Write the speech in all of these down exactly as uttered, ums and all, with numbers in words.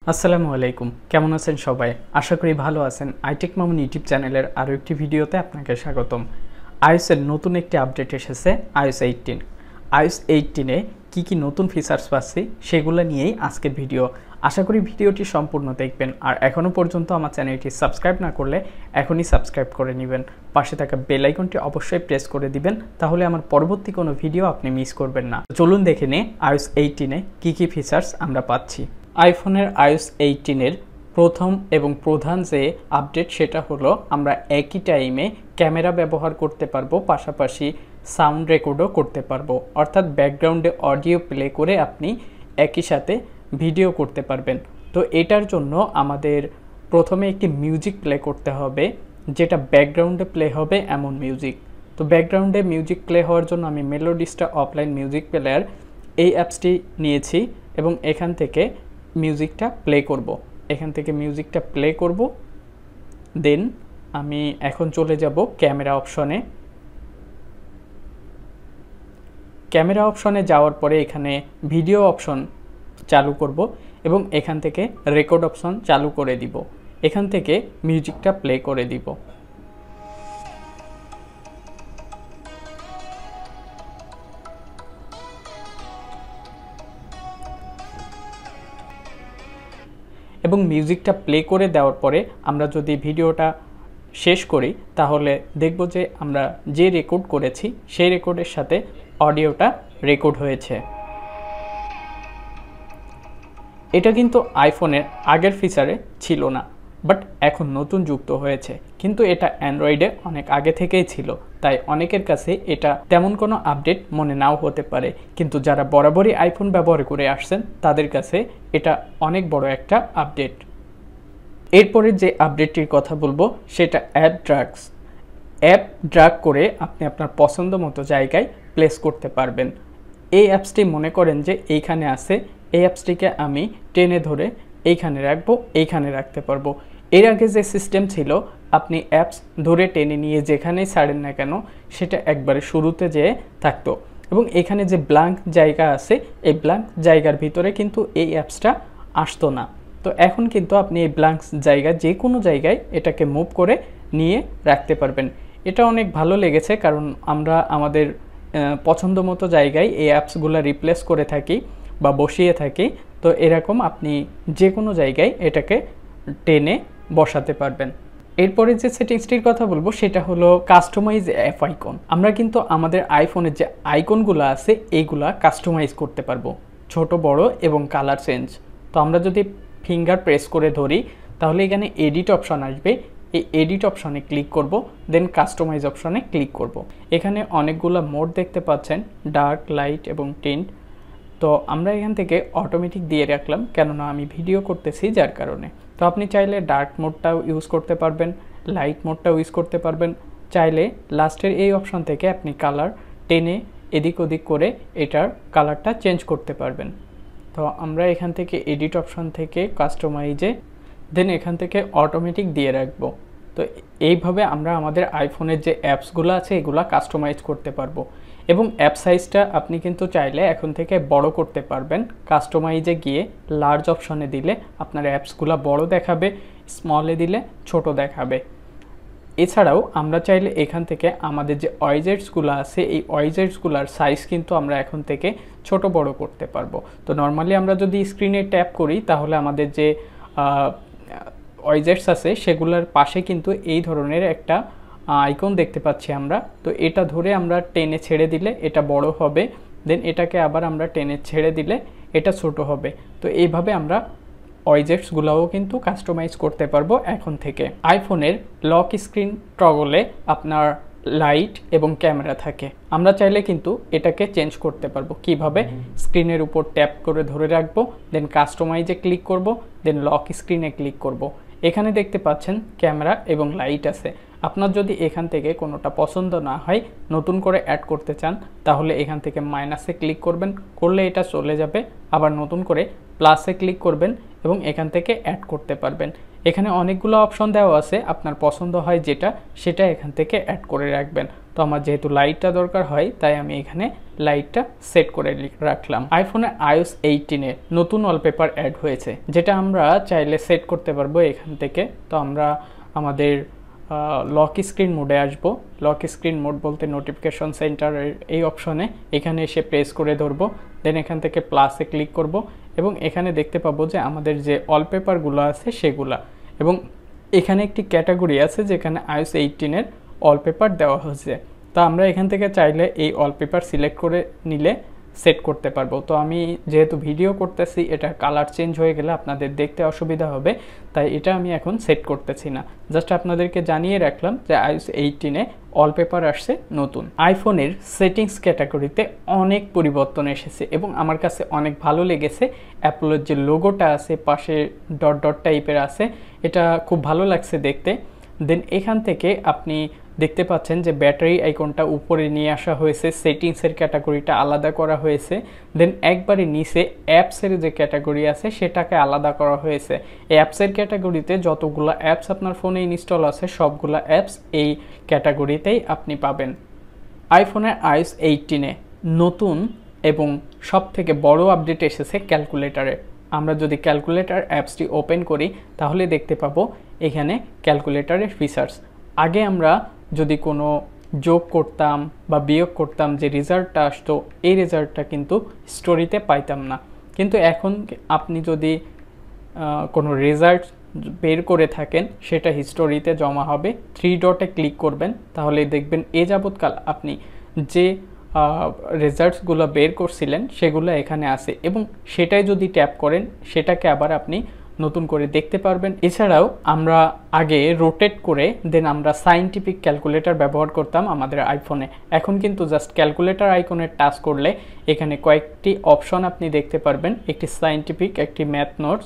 আসসালামু আলাইকুম, কেমন আছেন সবাই? আশা করি ভালো আছেন। আইটেক মামুন ইউটিউব চ্যানেলের আরও একটি ভিডিওতে আপনাকে স্বাগতম। আইওএসের নতুন একটি আপডেট এসেছে, আইওএস এইটিন। আইওএস এইটিনে কী কী নতুন ফিচার্স পাচ্ছি সেগুলো নিয়েই আজকের ভিডিও। আশা করি ভিডিওটি সম্পূর্ণ দেখবেন। আর এখনও পর্যন্ত আমার চ্যানেলটি সাবস্ক্রাইব না করলে এখনই সাবস্ক্রাইব করে নেবেন। পাশে থাকা বেল আইকনটি অবশ্যই প্রেস করে দিবেন, তাহলে আমার পরবর্তী কোনো ভিডিও আপনি মিস করবেন না। চলুন দেখে নিই আইওএস এইটিনে কী কী ফিচার্স আমরা পাচ্ছি। আইফোনের আইওএস এইটিনের প্রথম এবং প্রধান যে আপডেট সেটা হলো আমরা একই টাইমে ক্যামেরা ব্যবহার করতে পারবো, পাশাপাশি সাউন্ড রেকর্ডও করতে পারবো। অর্থাৎ ব্যাকগ্রাউন্ডে অডিও প্লে করে আপনি একই সাথে ভিডিও করতে পারবেন। তো এটার জন্য আমাদের প্রথমে একটি মিউজিক প্লে করতে হবে, যেটা ব্যাকগ্রাউন্ডে প্লে হবে এমন মিউজিক। তো ব্যাকগ্রাউন্ডে মিউজিক প্লে হওয়ার জন্য আমি মেলোডিস্টা অফলাইন মিউজিক প্লেয়ার এই অ্যাপসটি নিয়েছি এবং এখান থেকে মিউজিকটা প্লে করব। এখান থেকে মিউজিকটা প্লে করব, দেন আমি এখন চলে যাব ক্যামেরা অপশনে। ক্যামেরা অপশনে যাওয়ার পরে এখানে ভিডিও অপশন চালু করব এবং এখান থেকে রেকর্ড অপশন চালু করে দিব। এখান থেকে মিউজিকটা প্লে করে দিব। এবং মিউজিকটা প্লে করে দেওয়ার পরে আমরা যদি ভিডিওটা শেষ করি তাহলে দেখব যে আমরা যে রেকর্ড করেছি সেই রেকর্ডের সাথে অডিওটা রেকর্ড হয়েছে। এটা কিন্তু আইফোনের আগের ফিচারে ছিল না, বাট এখন নতুন যুক্ত হয়েছে। কিন্তু এটা অ্যান্ড্রয়েডে অনেক আগে থেকেই ছিল, তাই অনেকের কাছে এটা তেমন কোনো আপডেট মনে নাও হতে পারে। কিন্তু যারা বরাবরই আইফোন ব্যবহার করে আসছেন তাদের কাছে এটা অনেক বড় একটা আপডেট। এরপরে যে আপডেটটির কথা বলবো সেটা অ্যাপ ড্রাগস। অ্যাপ ড্রাগ করে আপনি আপনার পছন্দ মতো জায়গায় প্লেস করতে পারবেন। এই অ্যাপসটি মনে করেন যে এইখানে আছে, এই অ্যাপসটিকে আমি টেনে ধরে এইখানে রাখবো, এইখানে রাখতে পারবো। এর আগে যে সিস্টেম ছিল, আপনি অ্যাপস ধরে টেনে নিয়ে যেখানেই ছাড়েন না কেন সেটা একবারে শুরুতে যেয়ে থাকতো এবং এখানে যে ব্ল্যাঙ্ক জায়গা আছে এই ব্ল্যাঙ্ক জায়গার ভিতরে কিন্তু এই অ্যাপসটা আসতো না। তো এখন কিন্তু আপনি এই ব্ল্যাঙ্ক জায়গা যে কোনো জায়গায় এটাকে মুভ করে নিয়ে রাখতে পারবেন। এটা অনেক ভালো লেগেছে, কারণ আমরা আমাদের পছন্দ মতো জায়গায় এই অ্যাপসগুলো রিপ্লেস করে থাকি বা বসিয়ে থাকি। তো এরকম আপনি যে কোনো জায়গায় এটাকে টেনে বসাতে পারবেন। এরপরে যে সেটিংসটির কথা বলবো সেটা হলো কাস্টমাইজ অ্যাপ আইকন। আমরা কিন্তু আমাদের আইফোনের যে আইকনগুলো আছে এইগুলা কাস্টমাইজ করতে পারবো, ছোট বড় এবং কালার চেঞ্জ। তো আমরা যদি ফিঙ্গার প্রেস করে ধরি তাহলে এখানে এডিট অপশন আসবে। এই এডিট অপশনে ক্লিক করব, দেন কাস্টমাইজ অপশনে ক্লিক করব। এখানে অনেকগুলো মোড দেখতে পাচ্ছেন, ডার্ক, লাইট এবং টিন্ট। তো আমরা এখান থেকে অটোমেটিক দিয়ে রাখলাম, কেননা আমি ভিডিও করতেছি যার কারণে। তো আপনি চাইলে ডার্ক মোডটাও ইউজ করতে পারবেন, লাইট মোডটাও ইউজ করতে পারবেন। চাইলে লাস্টের এই অপশন থেকে আপনি কালার টেনে এদিক ওদিক করে এটার কালারটা চেঞ্জ করতে পারবেন। তো আমরা এখান থেকে এডিট অপশন থেকে কাস্টমাইজে, দেন এখান থেকে অটোমেটিক দিয়ে রাখবো। তো এইভাবে আমরা আমাদের আইফোনের যে অ্যাপসগুলো আছে এগুলো কাস্টমাইজ করতে পারবো। এবং অ্যাপ সাইজটা আপনি কিন্তু চাইলে এখন থেকে বড় করতে পারবেন। কাস্টমাইজে গিয়ে লার্জ অপশনে দিলে আপনার অ্যাপসগুলো বড় দেখাবে, স্মলে দিলে ছোট দেখাবে। এছাড়াও আমরা চাইলে এখান থেকে আমাদের যে ওয়াইজেটসগুলো আছে এই ওয়াইজেটসগুলোর সাইজ কিন্তু আমরা এখন থেকে ছোট বড় করতে পারবো। তো নর্মালি আমরা যদি স্ক্রিনে ট্যাপ করি তাহলে আমাদের যে ওয়াইজেটস আছে সেগুলোর পাশে কিন্তু এই ধরনের একটা আইকন দেখতে পাচ্ছি আমরা। তো এটা ধরে আমরা টেনে ছেড়ে দিলে এটা বড় হবে, দেন এটাকে আবার আমরা টেনে ছেড়ে দিলে এটা ছোট হবে। তো এইভাবে আমরা ওয়াইজেটসগুলোও কিন্তু কাস্টমাইজ করতে পারবো এখন থেকে। আইফোনের লক স্ক্রিন টগলে আপনার লাইট এবং ক্যামেরা থাকে, আমরা চাইলে কিন্তু এটাকে চেঞ্জ করতে পারবো। কিভাবে? স্ক্রিনের উপর ট্যাপ করে ধরে রাখবো, দেন কাস্টমাইজে ক্লিক করব, দেন লক স্ক্রিনে ক্লিক করব। এখানে দেখতে পাচ্ছেন ক্যামেরা এবং লাইট আছে। আপনার যদি এখান থেকে কোনোটা পছন্দ না হয় নতুন করে অ্যাড করতে চান তাহলে এখান থেকে মাইনাসে ক্লিক করবেন, করলে এটা চলে যাবে। আবার নতুন করে প্লাসে ক্লিক করবেন এবং এখান থেকে অ্যাড করতে পারবেন। এখানে অনেকগুলো অপশন দেওয়া আছে, আপনার পছন্দ হয় যেটা সেটা এখান থেকে অ্যাড করে রাখবেন। তো আমার যেহেতু লাইটটা দরকার হয় তাই আমি এখানে লাইটটা সেট করে রাখলাম। আইফোনে আইওএস এইটিনে নতুন ওয়ালপেপার অ্যাড হয়েছে, যেটা আমরা চাইলে সেট করতে পারবো এখান থেকে। তো আমরা আমাদের লক স্ক্রিন মোডে আসবো। লক স্ক্রিন মোড বলতে নোটিফিকেশন সেন্টারের এই অপশনে এখানে এসে প্রেস করে ধরবো, দেন এখান থেকে প্লাসে ক্লিক করব এবং এখানে দেখতে পাবো যে আমাদের যে ওয়ালপেপারগুলো আছে সেগুলা, এবং এখানে একটি ক্যাটাগরি আছে যেখানে আইওএস এইটিনের ওয়ালপেপার দেওয়া হয়েছে। তো আমরা এখান থেকে চাইলে এই ওয়ালপেপার সিলেক্ট করে নিলে সেট করতে পারবো। তো আমি যেহেতু ভিডিও করতেছি, এটা কালার চেঞ্জ হয়ে গেলে আপনাদের দেখতে অসুবিধা হবে, তাই এটা আমি এখন সেট করতেছি না। জাস্ট আপনাদেরকে জানিয়ে রাখলাম যে আইওএস এইটিনে ওয়ালপেপার আসছে নতুন। আইফোনের সেটিংস ক্যাটাগরিতে অনেক পরিবর্তন এসেছে এবং আমার কাছে অনেক ভালো লেগেছে। অ্যাপলের যে লোগোটা আছে পাশে ডট ডট টাইপের আছে, এটা খুব ভালো লাগছে দেখতে। দেন এখান থেকে আপনি দেখতে পাচ্ছেন যে ব্যাটারি আইকনটা উপরে নিয়ে আসা হয়েছে, সেটিংসের ক্যাটাগরিটা আলাদা করা হয়েছে। দেন একবারে নিচে অ্যাপসের যে ক্যাটাগরি আছে সেটাকে আলাদা করা হয়েছে। এই অ্যাপসের ক্যাটাগরিতে যতগুলো অ্যাপস আপনার ফোনে ইনস্টল আছে সবগুলো অ্যাপস এই ক্যাটাগরিতেই আপনি পাবেন। আইফোনের আইওএস এইটিনে নতুন এবং সব থেকে বড় আপডেট এসেছে ক্যালকুলেটারে। আমরা যদি ক্যালকুলেটার অ্যাপসটি ওপেন করি তাহলে দেখতে পাবো এখানে ক্যালকুলেটারের ফিচার্স। আগে আমরা যদি কোনো যোগ করতাম বা বিয়োগ করতাম, যে রেজাল্টটা আসতো এই রেজাল্টটা কিন্তু স্টোরিতে পাইতাম না। কিন্তু এখন আপনি যদি কোনো রেজাল্ট বের করে থাকেন সেটা হিস্টোরিতে জমা হবে। থ্রি ডটে ক্লিক করবেন তাহলে দেখবেন এ যাবৎকাল আপনি যে রেজাল্টসগুলো বের করছিলেন সেগুলো এখানে আছে, এবং সেটাই যদি ট্যাপ করেন সেটাকে আবার আপনি নতুন করে দেখতে পারবেন। এছাড়াও আমরা আগে রোটেট করে দেন আমরা সায়েন্টিফিক ক্যালকুলেটর ব্যবহার করতাম আমাদের আইফোনে। এখন কিন্তু জাস্ট ক্যালকুলেটর আইকনে টাচ করলে এখানে কয়েকটি অপশন আপনি দেখতে পারবেন, একটি সায়েন্টিফিক, একটি ম্যাথ নোটস।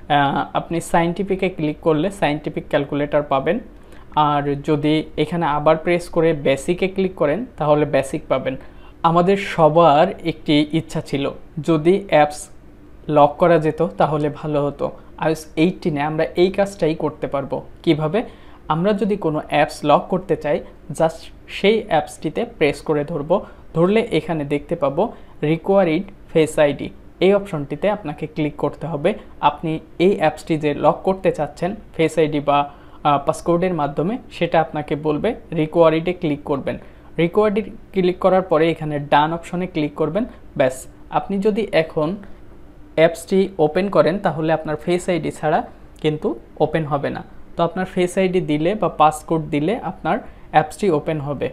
আপনি সায়েন্টিফিকে ক্লিক করলে সায়েন্টিফিক ক্যালকুলেটর পাবেন, আর যদি এখানে আবার প্রেস করে বেসিকে ক্লিক করেন তাহলে বেসিক পাবেন। আমাদের সবার একটি ইচ্ছা ছিল যদি অ্যাপস লক করা যেত তাহলে ভালো হতো। আইওএস এইটিনে আমরা এই কাজটাই করতে পারবো। কিভাবে? আমরা যদি কোনো অ্যাপস লক করতে চাই জাস্ট সেই অ্যাপসটিতে প্রেস করে ধরবো, ধরলে এখানে দেখতে পাবো রিকোয়ারিড ফেস আইডি, এই অপশনটিতে আপনাকে ক্লিক করতে হবে। আপনি এই অ্যাপসটি যে লক করতে চাচ্ছেন ফেস আইডি বা পাসকোডের মাধ্যমে সেটা আপনাকে বলবে, রিকোয়ারিডে ক্লিক করবেন। রিকোয়ারিডে ক্লিক করার পরে এখানে ডান অপশনে ক্লিক করবেন, ব্যাস। আপনি যদি এখন অ্যাপসটি ওপেন করেন তাহলে আপনার ফেস আইডি ছাড়া কিন্তু ওপেন হবে না। তো আপনার ফেস আইডি দিলে বা পাসকোড দিলে আপনার অ্যাপসটি ওপেন হবে।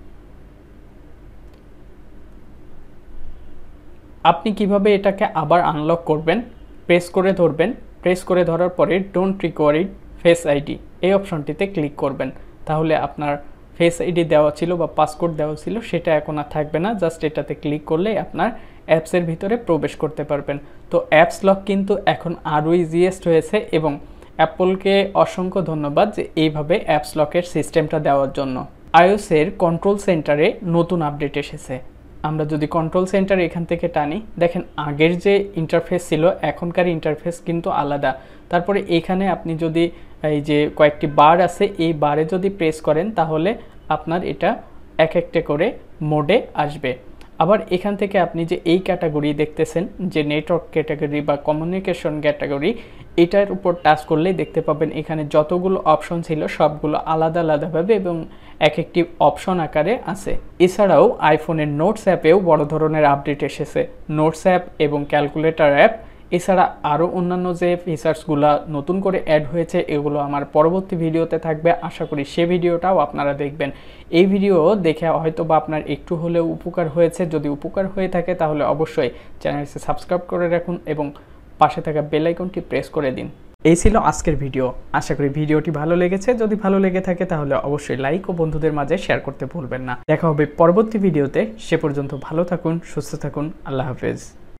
আপনি কিভাবে এটাকে আবার আনলক করবেন? প্রেস করে ধরবেন, প্রেস করে ধরার পরে ডোন্ট রিকোয়ারিড ফেস আইডি এই অপশনটিতে ক্লিক করবেন। তাহলে আপনার ফেস আইডি দেওয়া ছিল বা পাসকোড দেওয়া ছিল সেটা এখন আর থাকবে না। জাস্ট এটাতে ক্লিক করলে আপনার অ্যাপসের ভিতরে প্রবেশ করতে পারবেন। তো অ্যাপস লক কিন্তু এখন আরও ইজিয়েস্ট হয়েছে এবং অ্যাপলকে অসংখ্য ধন্যবাদ যে এইভাবে অ্যাপস লকের সিস্টেমটা দেওয়ার জন্য। আইওএসের কন্ট্রোল সেন্টারে নতুন আপডেট এসেছে। আমরা যদি কন্ট্রোল সেন্টার এখান থেকে টানি, দেখেন আগের যে ইন্টারফেস ছিল এখনকার ইন্টারফেস কিন্তু আলাদা। তারপরে এখানে আপনি যদি এই যে কয়েকটি বার আছে এই বারে যদি প্রেস করেন তাহলে আপনার এটা এক একটা করে মোডে আসবে। আবার এখান থেকে আপনি যে এই ক্যাটাগরি দেখতেছেন যে নেটওয়ার্ক ক্যাটাগরি বা কমিউনিকেশন ক্যাটাগরি, এটার উপর টাচ করলেই দেখতে পাবেন এখানে যতগুলো অপশন ছিল সবগুলো আলাদা আলাদাভাবে এবং এক একটি অপশন আকারে আছে। এছাড়াও আইফোনের নোটস অ্যাপেও বড় ধরনের আপডেট এসেছে। নোটস অ্যাপ এবং ক্যালকুলেটর অ্যাপ এছাড়া আরও অন্যান্য যে ফিচার্সগুলো নতুন করে অ্যাড হয়েছে এগুলো আমার পরবর্তী ভিডিওতে থাকবে। আশা করি সে ভিডিওটাও আপনারা দেখবেন। এই ভিডিও দেখে হয়তো বা আপনার একটু হলেও উপকার হয়েছে। যদি উপকার হয়ে থাকে তাহলে অবশ্যই চ্যানেলটি সাবস্ক্রাইব করে রাখুন এবং পাশে থাকা বেল আইকনটি প্রেস করে দিন। এই ছিল আজকের ভিডিও। আশা করি ভিডিওটি ভালো লেগেছে। যদি ভালো লেগে থাকে তাহলে অবশ্যই লাইক ও বন্ধুদের মাঝে শেয়ার করতে ভুলবেন না। দেখা হবে পরবর্তী ভিডিওতে। সে পর্যন্ত ভালো থাকুন, সুস্থ থাকুন। আল্লাহ হাফেজ।